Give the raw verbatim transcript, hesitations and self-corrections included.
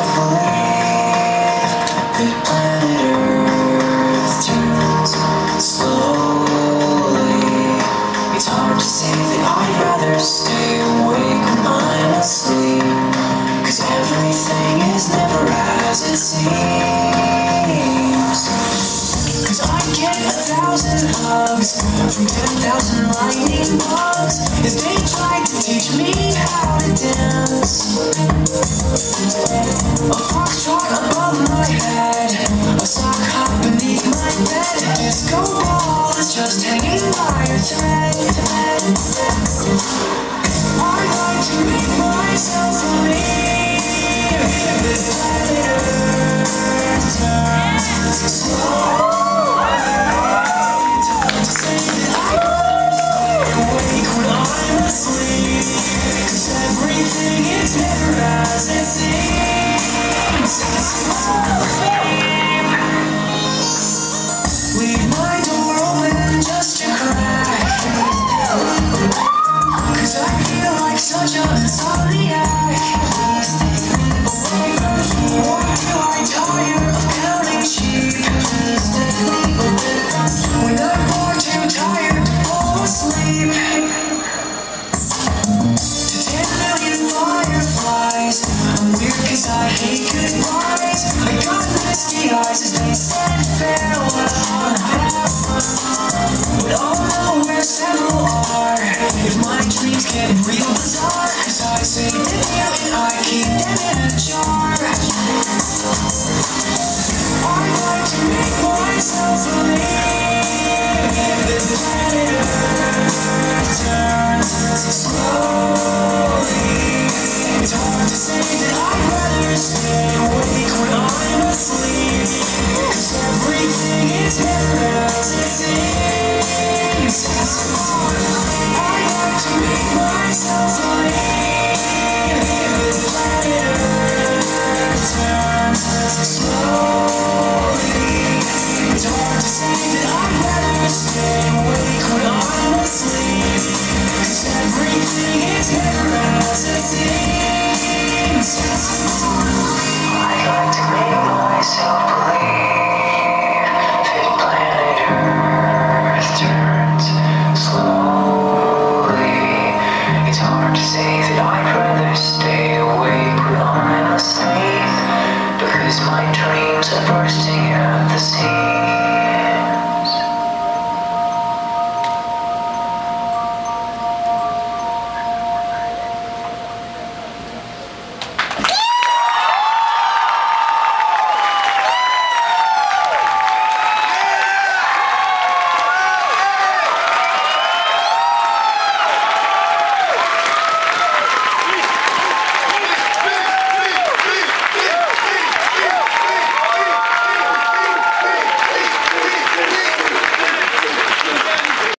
believe that planet Earth turns slowly. It's hard to say that I'd rather stay awake when I'm asleep, 'cause everything is never as it seems. 'Cause I get a thousand hugs from ten thousand lightning bugs as they try to teach me how to dance. A